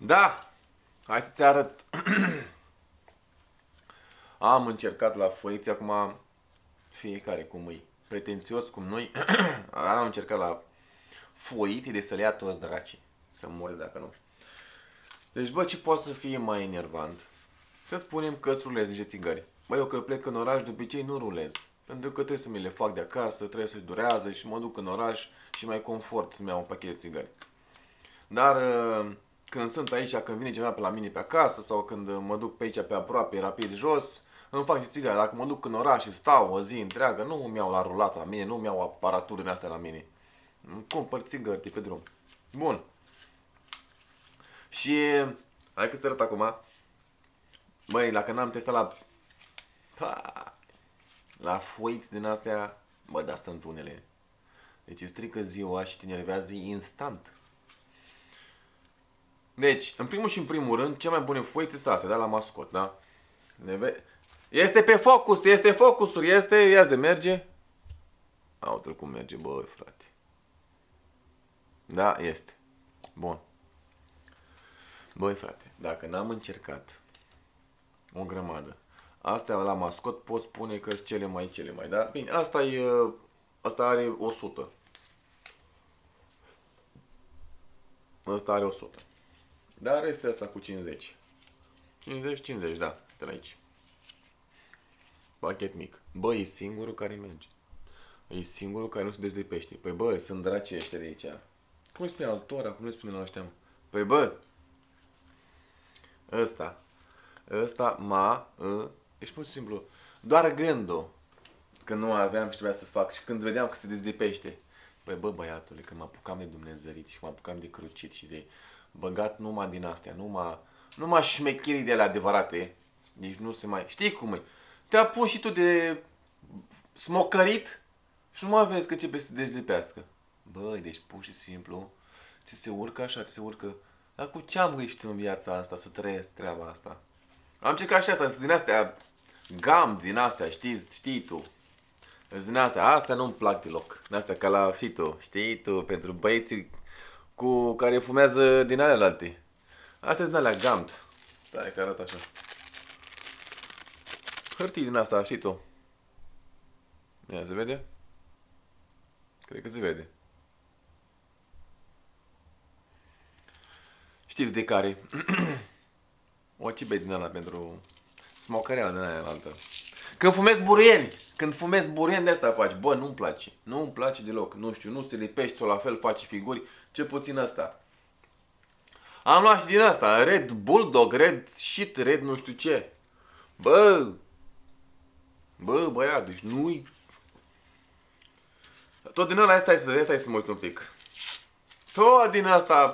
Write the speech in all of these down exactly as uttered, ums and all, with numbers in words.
Da! Hai să-ți arăt. Am încercat la foiți, acum fiecare cum îi pretențios cum noi. Am încercat la foiți de să le ia toți dracii. Să mori dacă nu. Deci, bă, ce poate să fie mai enervant? Să spunem că îți rulezi niște țigări. Bă, eu că plec în oraș, de obicei nu rulez. Pentru că trebuie să mi le fac de acasă, trebuie să-și durează și mă duc în oraș și mai confort să-mi iau un pachet de țigări. Dar când sunt aici, când vine cineva pe la mine pe acasă sau când mă duc pe aici pe aproape, rapid jos, îmi fac și țigări. Dacă mă duc în oraș și stau o zi întreagă, nu îmi iau la rulat la mine, nu îmi iau aparatură din astea la mine. Îmi cumpăr țigări de pe drum. Bun. Și hai că să arăt acum. Băi, dacă n-am testat la la foiți din astea, bă, da, sunt unele. Deci îți strică ziua și te enervează instant. Deci, în primul și în primul rând, cea mai bune foițe sunt astea, da, la mascot, da? Este pe focus, este focusul, este, ia de merge. Uite-l cum merge, băi, frate. Da, este. Bun. Băi, frate, dacă n-am încercat o grămadă, astea la mascot pot spune că sunt cele mai, cele mai, da? Bine, asta e, asta are o sută. Asta are o sută. Dar este asta cu cincizeci. cincizeci, cincizeci, da, de la aici. Pachet mic. Bă, e singurul care merge. E singurul care nu se dezlipește. Păi bă, sunt dracii ăștia de aici. Cum spune altora, cum le spune la ăștia? Păi bă, ăsta, ăsta, ma, ă, deci pur și simplu, doar gândul că nu aveam și trebuia să fac și când vedeam că se dezlipește. Păi bă, băiatule, când mă apucam de dumnezărit și mă apucam de crucit și de băgat numai din astea, numai, numai șmecherii de alea adevărate, deci nu se mai, știi cum e? Te apuci și tu de smocărit și nu mai vezi că începe să se dezlipească. Băi, deci pur și simplu, ți se urcă așa, ți se urcă. Dar cu ce am greșit în viața asta să trăiesc treaba asta? Am încercat și asta, din astea, gam din astea, știi, știi tu. Din astea, astea nu-mi plac deloc. Din astea ca la Fito, știi tu, pentru băieții cu care fumează din alea alte. Astea din alea gamt. Stai că arată așa. Hârtii din asta, știi tu. Ia, se vede? Cred că se vede. Știi de care? O cibe din ala pentru smocărea din aia altă. Când fumezi burieni, când fumezi burieni de asta faci. Bă, nu-mi place. Nu-mi place deloc. Nu știu, nu se lipește, la fel faci figuri. Ce puțin asta. Am luat și din asta. Red Bulldog, Red Shit, Red nu știu ce. Bă. Bă, băiat, deci nu-i... Tot din ăla, stai să, stai să mă uit un pic. Tot din asta...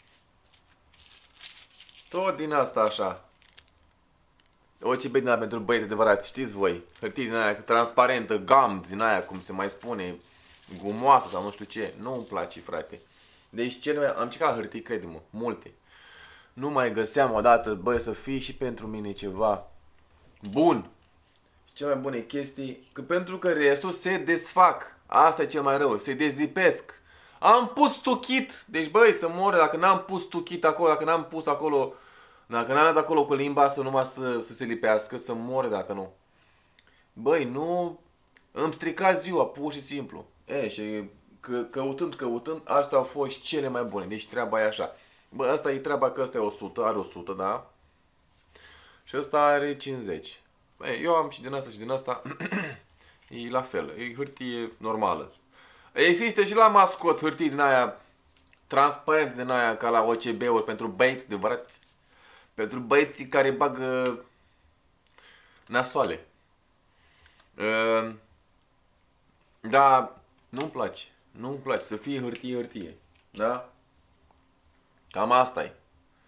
Tot din asta așa. O ce din aia pentru băieți adevărați, știți voi? Hârtie din aia transparentă, gam din aia, cum se mai spune, gumoasă sau nu știu ce. Nu îmi place, frate. Deci cel mai... am încercat la hârtii, crede-mă, multe. Nu mai găseam odată, băi, să fie și pentru mine ceva bun. Și cea mai bune chestii, că pentru că restul se desfac. Asta e cel mai rău, se dezlipesc. Am pus tuchit, deci băi, să mor dacă n-am pus tuchit acolo, dacă n-am pus acolo, dacă n-am dat acolo cu limba să numai să, să se lipească, să mor dacă nu. Băi, nu, îmi strica ziua, pur și simplu. E, și că, căutând, căutând, astea au fost cele mai bune, deci treaba e așa. Bă, asta e treaba că ăsta e o sută, are o sută, da? Și ăsta are cincizeci. Băi, eu am și din asta și din asta, e la fel, e hârtie normală. Există și la mascot hârtii din aia transparente din aia ca la O C B-uri pentru băieți adevărați. Pentru băieții care bagă nasoale. Uh, da, nu-mi place. Nu-mi place să fie hârtie, hârtie. Da? Cam asta e.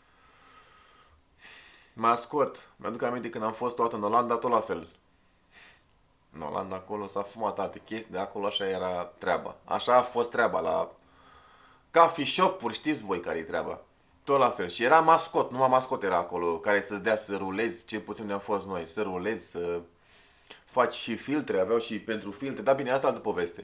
Mascot. Mi-aduc aminte când am fost toată în Olanda, tot la fel. În Olanda acolo s-a fumat alte chestii, de acolo așa era treaba. Așa a fost treaba la coffee shop-uri, știți voi care e treaba. Tot la fel. Și era mascot, numai mascot era acolo, care să-ți dea să rulezi, ce puțin de am fost noi, să rulezi, să faci și filtre, aveau și pentru filtre, dar bine, asta e altă poveste.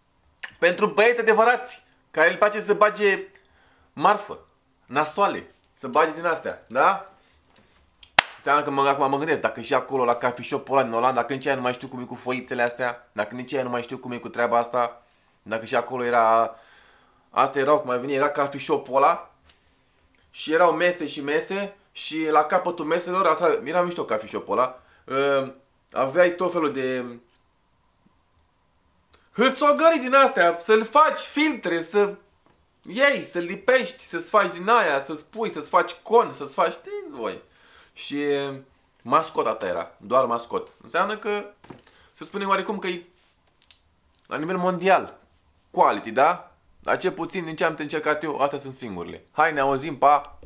Pentru băieți adevărați, care îl place să bage marfă, nasoale, Să bagi din astea, da? Înseamnă că mă, acum mă gândesc, dacă și acolo la coffee shop-ul ăla din Olanda, dacă nici aia nu mai știu cum e cu foițele astea, dacă nici aia nu mai știu cum e cu treaba asta, dacă și acolo era, astea erau, cum ai venit, era coffee shop-ul ăla și erau mese și mese și la capătul meselor, asta, era mișto coffee shop-ul ăla, uh, aveai tot felul de hârțogării din astea, să-l faci filtre, să iei, să lipești, să-ți faci din aia, să-ți pui, să-ți faci con, să-ți faci, știți voi. Și mascot asta era, doar mascot. Înseamnă că, să spunem oarecum că e la nivel mondial, quality, da? Dar ce puțin din ce am încercat eu, astea sunt singurele. Hai, ne auzim, pa!